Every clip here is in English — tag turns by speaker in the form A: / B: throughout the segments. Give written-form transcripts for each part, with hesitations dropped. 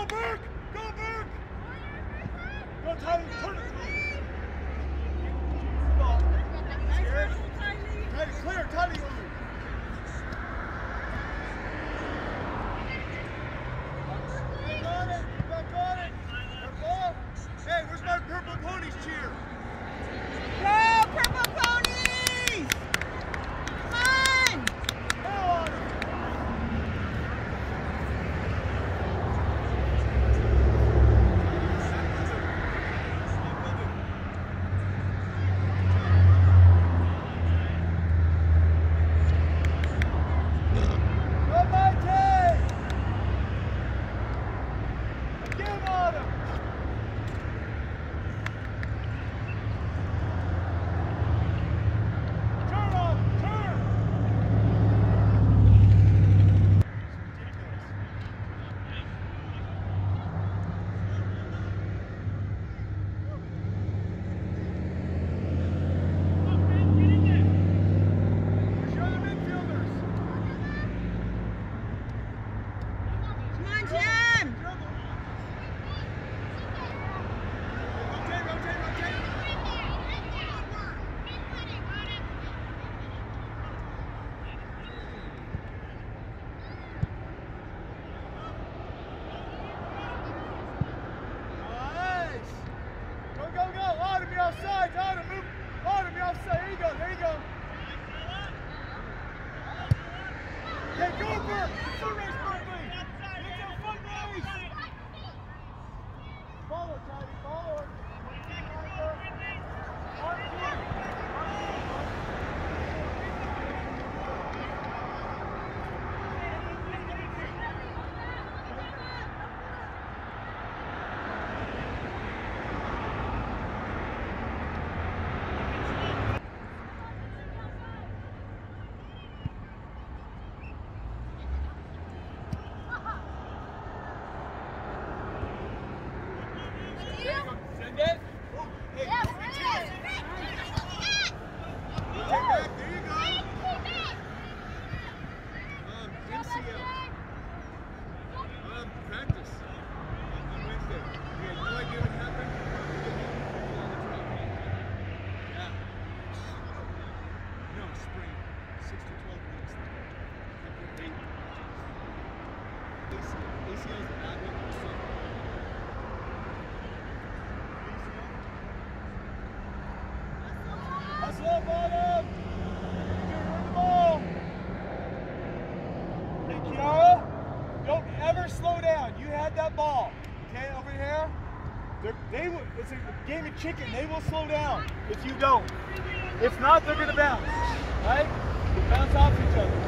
A: Go, Burke! Go, Burke! Go, Tyler, turn it. Come on. Scared? Tidy, clear, tidy. Back on it, back on it. Purple. Hey, where's my Purple Ponies cheer?
B: Go, Purple Ponies! Come on!
A: Hell on it. Slow down. You had that ball. Okay, over here. It's a game of chicken. They will slow down if you don't. If not, they're going to bounce. Right? Bounce off each other.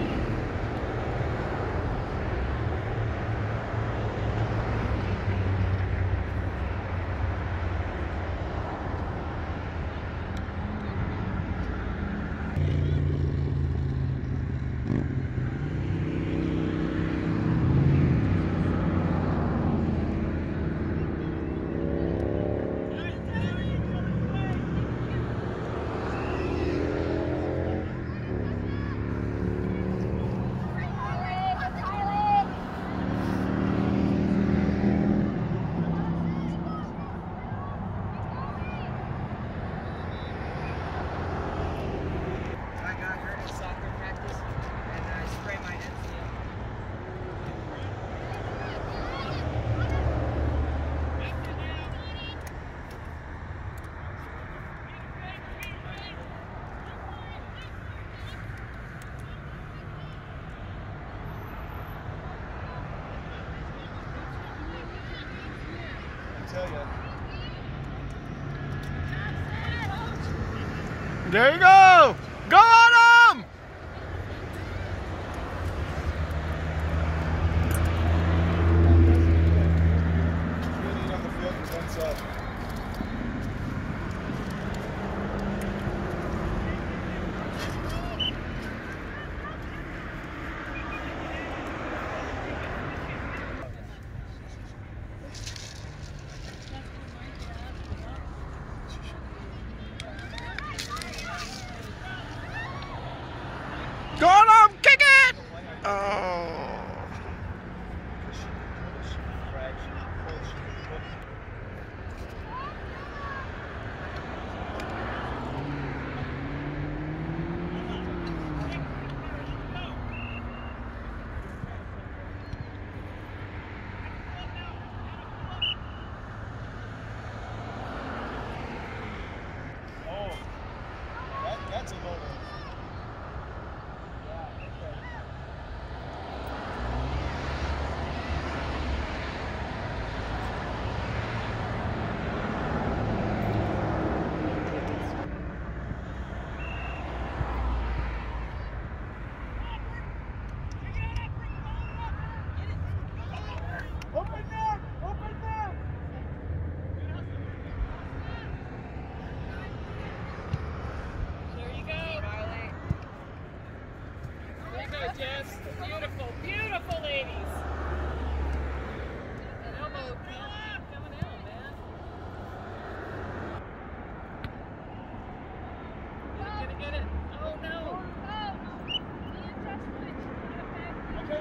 A: There you go! Go on him!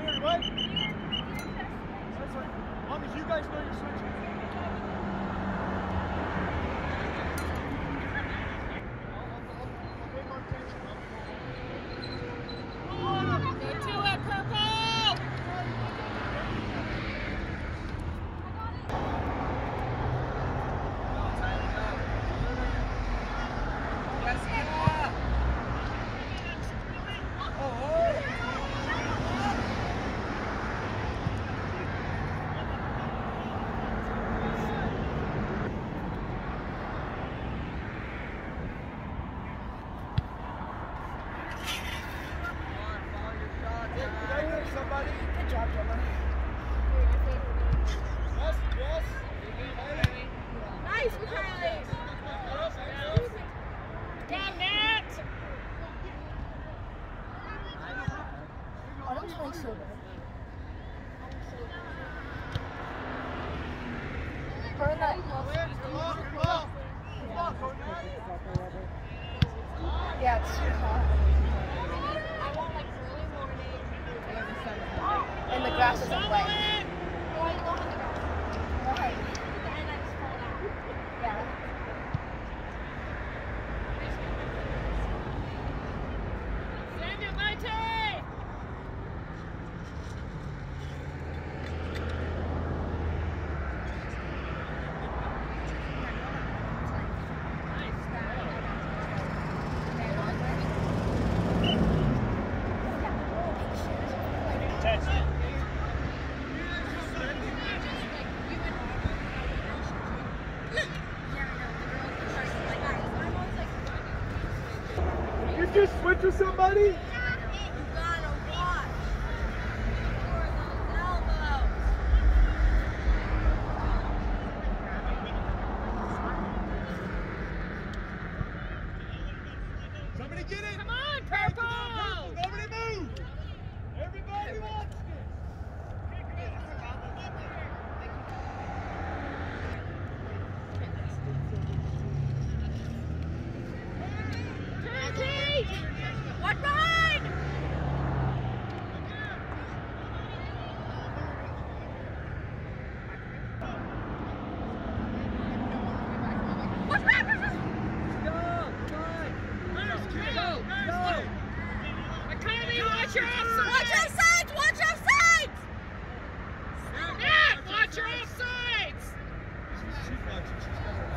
A: Wait, what? That's right. As long as you guys know you're switching.
B: Go to it, Purple!
A: Somebody.
B: Good job, Gemma.
A: Yes, yes.
B: Nice, Kylie. Damn it! I don't think so, man. Burn that. Yeah, it's too hot. I want like early morning. And the grass isn't wet. Oh, I love the grass. Right. And I just fall down. Yeah. Send it, Mighty!
A: You just switch with somebody?
B: You gotta watch for those elbows.
A: Somebody get it!
B: Come on,
A: Hey,
B: Purple!
A: come on, Purple! Nobody move! Everybody watch this!
B: Turkey! What behind? What's back? Watch your offsides! Watch your offsides! Matt, watch your offsides!
A: She's watching. She's got her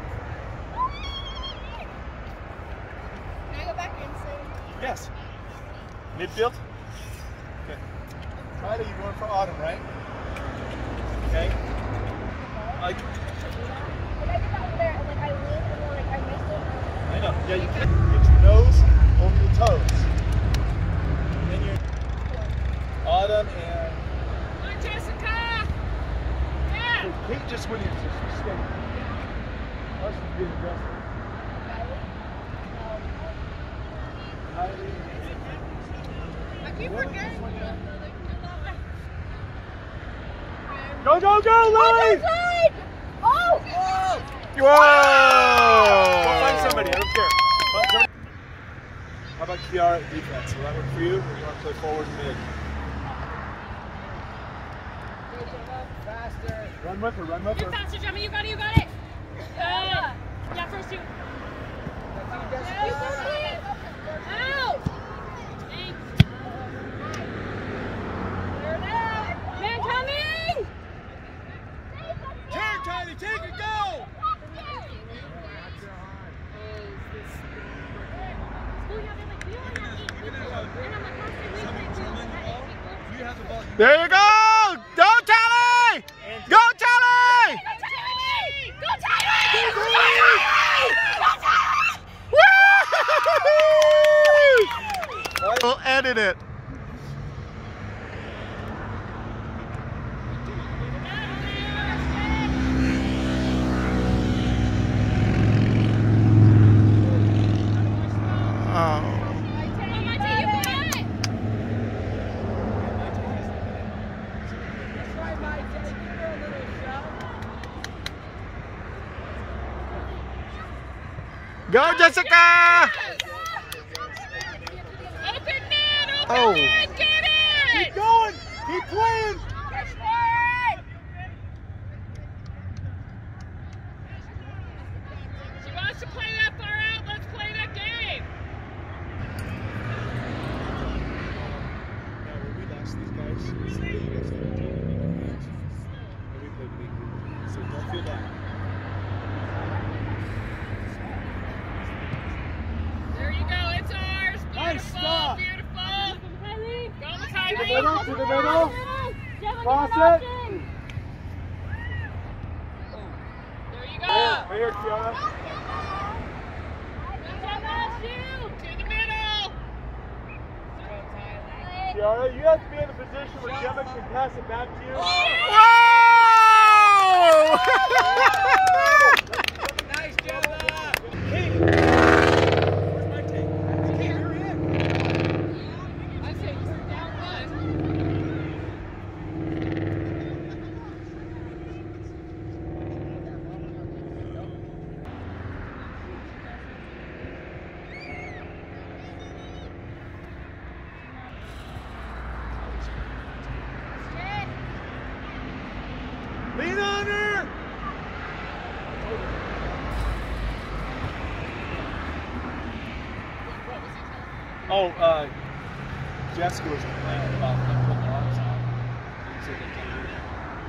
B: Can I go back in soon?
A: Yes. Midfield? Okay. Friday, you're going for Autumn, right? Okay.
B: Like I did that over there, and like I leaned, and then like I missed it.
A: I know. Yeah, you can get your nose over your toes. And then you're Autumn and
B: Come on, Jessica! Yeah!
A: Kate just went in, so she's steady. Us is getting aggressive.
B: I keep forgetting.
A: Go, go, go, Lily!
B: Oh!
A: Whoa! Go find somebody, I don't care. Find somebody. How about Kiara at defense? Will that work for you? Or do you want to play forward and mid?
B: Faster.
A: Run with her, run with her.
B: You're faster, Gemma. You got it, you got it. Yeah, first two. Out! Thanks. Clear it out. Man coming!
A: Turn, Tiny, take it, go! There you go! Go, Tally! Go, Tally!
B: Go, Tyler! Go, Tyler!
A: Woo! We'll edit it. Go, Jessica!
B: Open man,
A: Oh.
B: get it!
A: Keep going! Twins!
C: She wants to play that far out. Let's play that game.
A: No, when we lost these guys, it's the you guys started taking big games. And we played big games. So don't feel bad.
C: There you go. It's ours. Beautiful.
A: Nice stop.
C: Beautiful. Go,
A: To the
C: Kylie.
A: middle, to the middle. Cross it.
C: There you go.
A: Right here, Kiara.
C: To the middle.
A: Kiara, you have to be in a position where Gemma can pass it back to you.
D: Nice, Gemma!
A: Katie, where's my tape? Katie, you're in.
C: I say you're down one.
A: Lean on her! Oh, Jessica was complaining about them putting their arms out. He said they can't do that.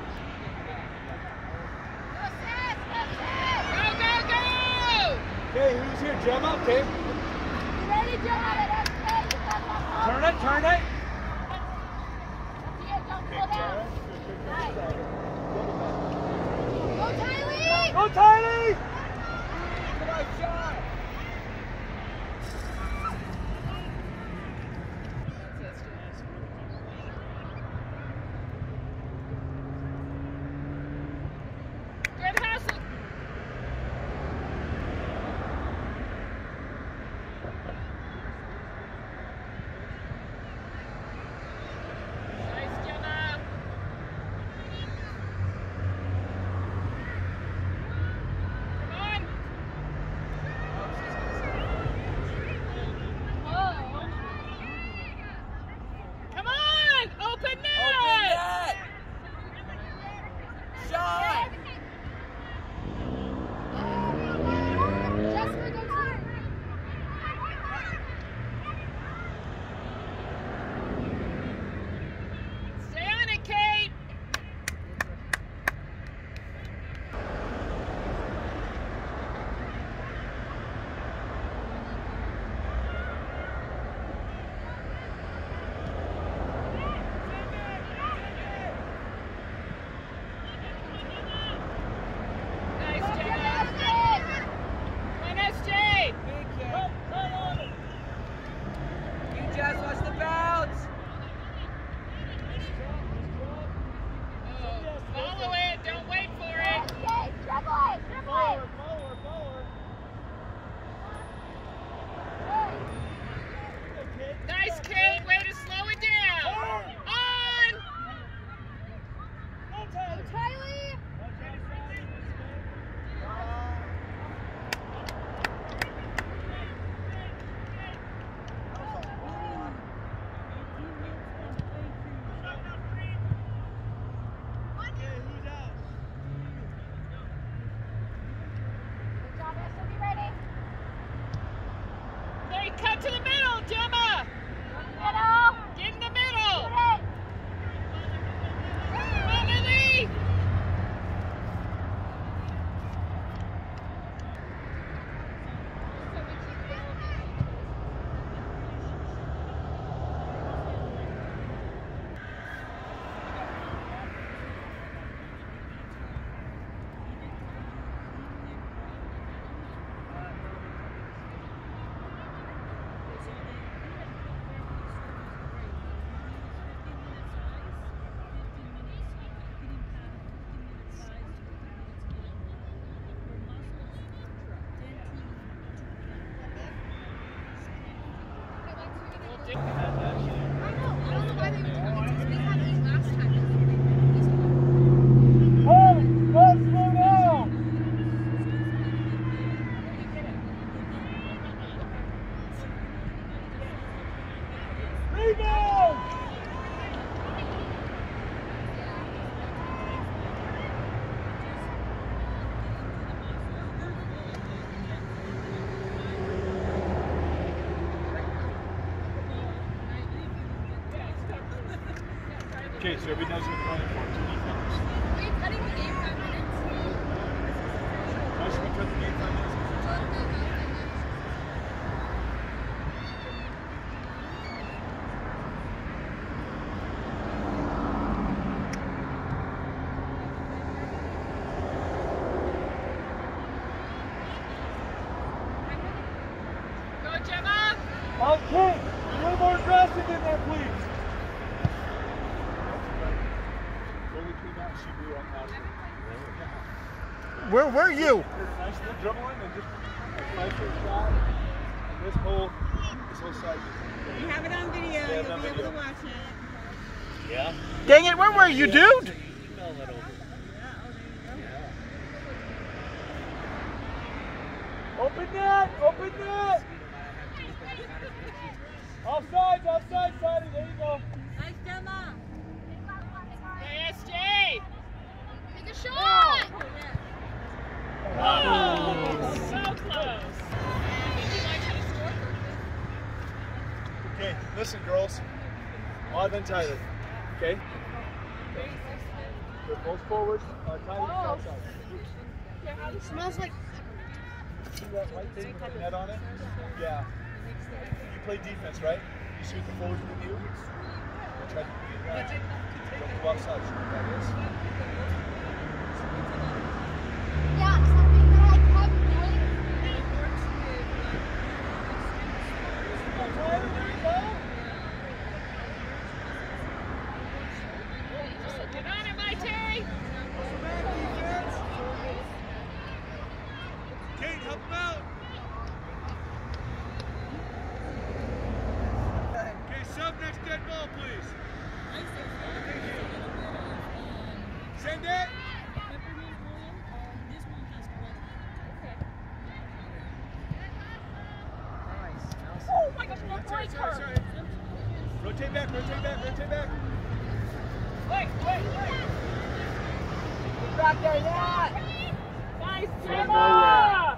C: Go, go, go!
A: Okay, who's here? Gemma? Okay.
B: Ready, Gemma?
A: Turn it, turn it.
B: Don't
A: Okay,
B: slow
A: Kiara.
B: down.
A: Good.
B: Go, Tylee!
A: Go, Tylee!
D: Come on, shot!
C: Good hustle. Nice, Gemma. Come on. Come on! Open net!
D: Open net! Shot!
B: Jessica, go too.
C: Stay on it, Kate! Nice, Gemma. Come on, SJ!
D: Big kick. You Jess, watch the bounce!
C: Oh, follow it, don't wait for it.
A: Follow her, follow her, follow her. Okay.
C: Nice, Kate, way to slow it down. On!
A: Go, Tylee.
B: Tylee!
A: Okay, who's out?
B: Good job, Esther. Be ready.
C: They cut to the middle, Gemma.
B: Middle.
C: Get in the middle.
B: Good.
C: Come on, Lily. We'll do-
B: I don't know why they were doing it because we had it last time.
A: Hey, let's slow down. Rebound. Okay, so everybody knows what they're running for. 2 defenders.
B: Are you cutting the game 5 minutes?
A: Why should we cut the game 5 minutes?
C: Go, Gemma!
A: Okay, a little more aggressive in there, please. Goalie came out, she blew on top.
E: Where are you?
A: Nice little dribbling and just nice little shot. And this whole side.
F: You have it on video.
A: Yeah,
F: You'll
A: on
F: be able
A: video.
F: to watch it.
A: Yeah.
E: Dang it, where were you, dude?
A: Open net! Open net! Offsides, offside, Sadie, there you go.
F: Nice, Gemma.
C: Hey, SJ!
B: Take a shot!
C: Oh, so close. I think he might try to score.
A: Okay, listen, girls. Live and Tyler. Okay? They're both forward. Tyler's outside.
B: It smells like
A: See that white thing with the net on it? Yeah. You play defense, right? You shoot the forward with you. Try to get that. Don't go outside. Shoot what that is.
B: yeah, something that I kept doing.
A: Tyler, there you go.
C: Get on it, Maite!
A: Kate, help him out. Okay, sub next dead ball, please. Send it.
C: Oh my God, look right
A: Sorry.
C: her!
A: Rotate back, rotate back, rotate back.
C: Wait!
D: Back there, yeah!
C: Nice, Gemma!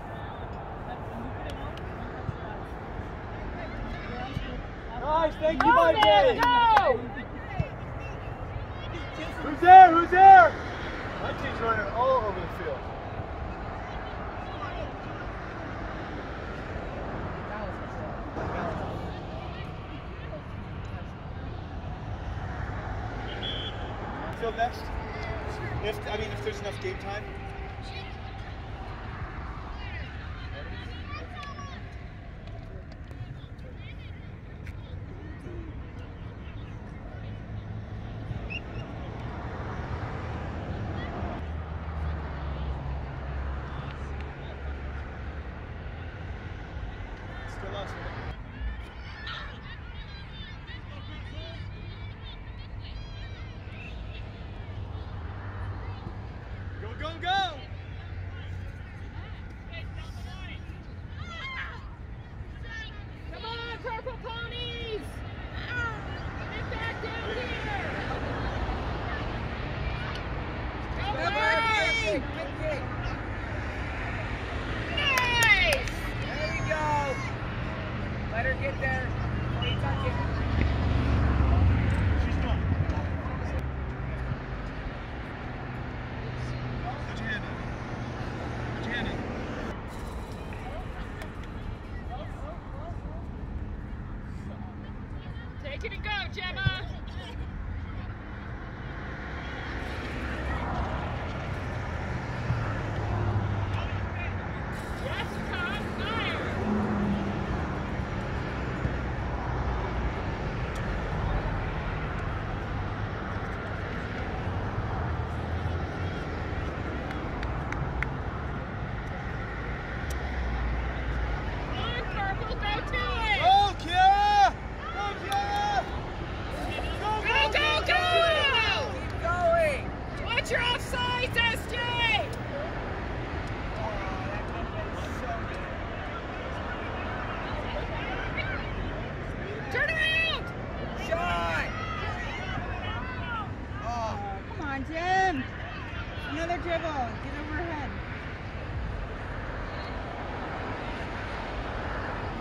A: Nice, thank you,
C: Go,
A: Mike.
C: man, go!
A: Who's there? Who's there? My team's running all over the field. Field next. If there's enough game time. Still us, right? Go, go, go!
C: Come on, Purple Ponies! Get back down here! Go, Bird! Nice!
D: There you go. Let her get there. Before you touch it.
A: She's gone. Put your hand in. Put your hand in.
C: Take it and go, Gemma! Yes, Todd, fire! Come on, Purple, go to it!
A: Go, Kiara! Go, Kiara!
C: Go, go, go!
D: Keep going.
C: Watch your offsides, SJ! Turn around!
D: Shot.
F: Come on, Jim. Another dribble. Get over her head.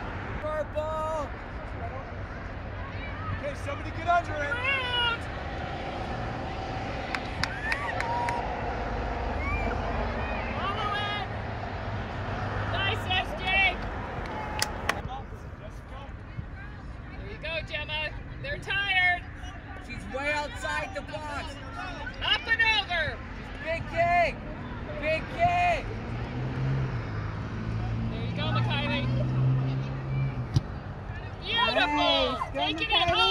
D: Purple.
A: Okay, somebody get under it.
C: Around!
D: the blocks.
C: Up and over.
D: Big kick. Big kick.
C: There you go, Mikhaili. Beautiful.
F: Nice. Go,
C: Taking it
F: Mikhaili.
C: home.